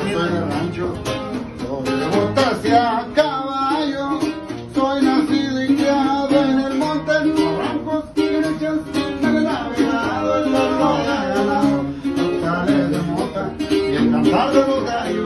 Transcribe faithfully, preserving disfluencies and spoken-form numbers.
soy de rancho, soy de botas y a caballo, soy nacido y criado en el monte, en los barrancos y derechas, en el navegado, en los ganado, los sales de mota y el cantar de los gallos.